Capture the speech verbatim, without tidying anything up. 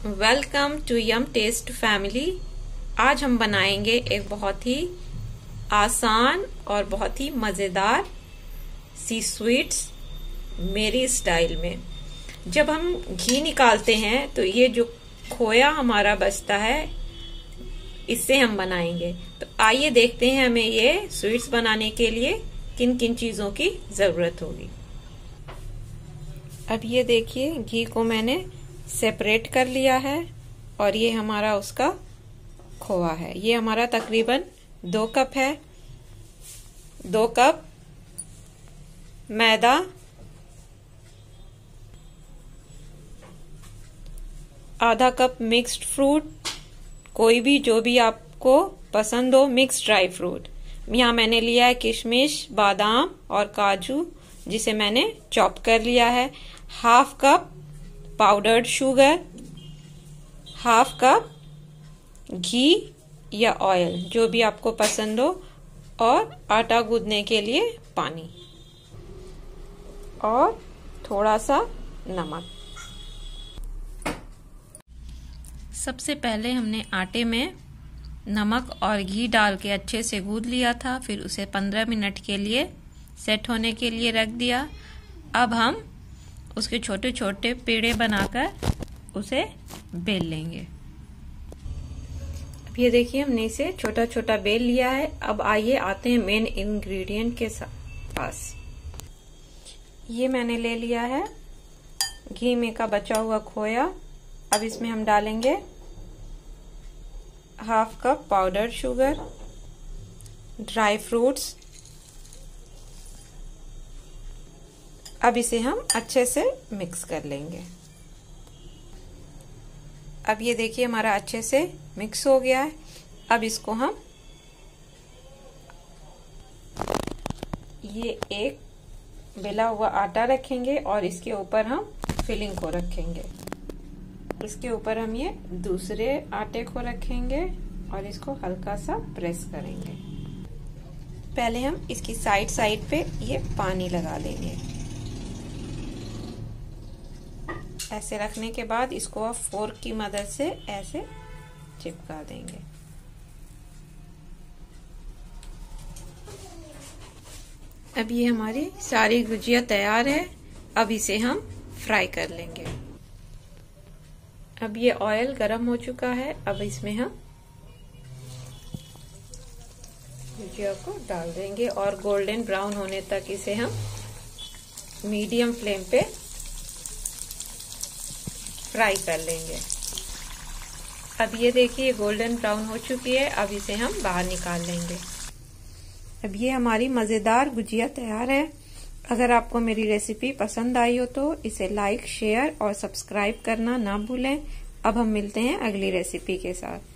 Welcome to yum taste family. आज हम बनाएंगे एक बहुत ही आसान और बहुत ही मज़ेदार सी स्वीट्स मेरी स्टाइल में। जब हम घी निकालते हैं तो ये जो खोया हमारा बचता है इससे हम बनाएंगे। तो आइए देखते हैं हमें ये स्वीट्स बनाने के लिए किन किन चीज़ों की ज़रूरत होगी। अब ये देखिए घी को मैंने सेपरेट कर लिया है और ये हमारा उसका खोआ है। ये हमारा तकरीबन दो कप है। दो कप मैदा, आधा कप मिक्स्ड फ्रूट, कोई भी जो भी आपको पसंद हो मिक्स्ड ड्राई फ्रूट। यहाँ मैंने लिया है किशमिश, बादाम और काजू जिसे मैंने चॉप कर लिया है। Half cup powdered sugar, half cup घी या ऑयल जो भी आपको पसंद हो, और आटा गूंदने के लिए पानी और थोड़ा सा नमक। सबसे पहले हमने आटे में नमक और घी डाल के अच्छे से गूंद लिया था, फिर उसे पंद्रह मिनट के लिए सेट होने के लिए रख दिया। अब हम उसके छोटे छोटे पेड़े बनाकर उसे बेल लेंगे। अब ये देखिए हमने इसे छोटा छोटा बेल लिया है। अब आइए आते हैं मेन इंग्रेडिएंट के पास। ये मैंने ले लिया है घी में का बचा हुआ खोया। अब इसमें हम डालेंगे half cup powder sugar, dry fruits. अब इसे हम अच्छे से मिक्स कर लेंगे। अब ये देखिए हमारा अच्छे से मिक्स हो गया है। अब इसको हम ये एक बेला हुआ आटा रखेंगे और इसके ऊपर हम फिलिंग को रखेंगे। इसके ऊपर हम ये दूसरे आटे को रखेंगे और इसको हल्का सा प्रेस करेंगे। पहले हम इसकी साइड साइड पे ये पानी लगा देंगे। ऐसे रखने के बाद इसको आप फोर्क की मदद से ऐसे चिपका देंगे। अब ये हमारी सारी गुजिया तैयार है। अब इसे हम फ्राई कर लेंगे। अब ये ऑयल गरम हो चुका है। अब इसमें हम गुजिया को डाल देंगे और गोल्डन ब्राउन होने तक इसे हम मीडियम फ्लेम पे फ्राई कर लेंगे। अब ये देखिए गोल्डन ब्राउन हो चुकी है। अब इसे हम बाहर निकाल लेंगे। अब ये हमारी मज़ेदार गुजिया तैयार है। अगर आपको मेरी रेसिपी पसंद आई हो तो इसे लाइक, शेयर और सब्सक्राइब करना ना भूलें। अब हम मिलते हैं अगली रेसिपी के साथ।